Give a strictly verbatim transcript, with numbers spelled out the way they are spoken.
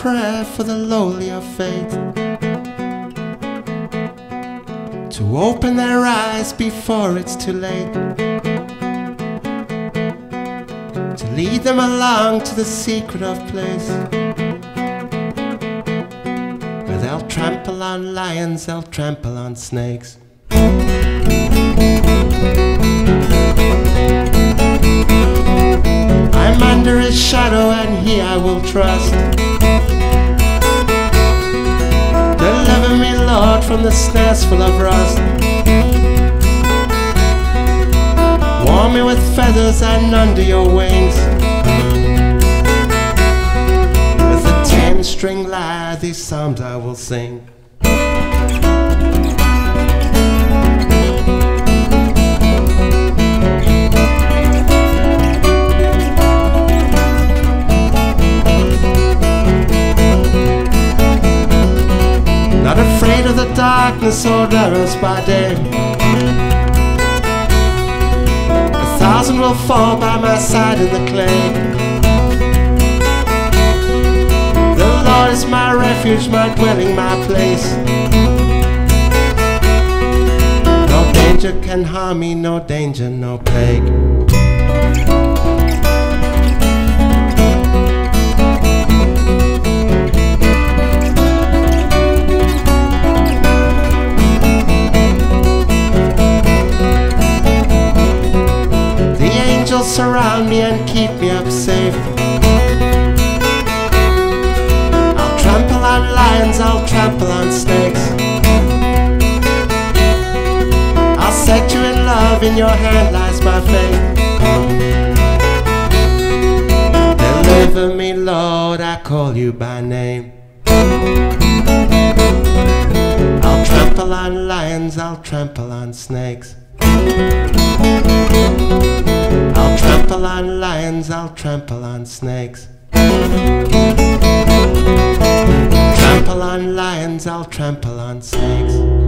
prayer for the lowly of faith, to open their eyes before it's too late, to lead them along to the secret of place, where they'll trample on lions, they'll trample on snakes. I'm under his shadow and he I will trust. Deliver me, Lord, from the snares full of rust. Warm me with feathers and under your wings. With a ten-string lyre these psalms I will sing. Not afraid of the darkness or arrows by day. A thousand will fall by my side in the clay. The Lord is my refuge, my dwelling, my place. No danger can harm me, no danger, no plague. Surround me and keep me up safe. I'll trample on lions, I'll trample on snakes. I'll set you in love, in your hand lies my fate. Deliver me, Lord, I call you by name. I'll trample on lions, I'll trample on snakes. I'll trample on lions, I'll trample on snakes. Trample on lions, I'll trample on snakes.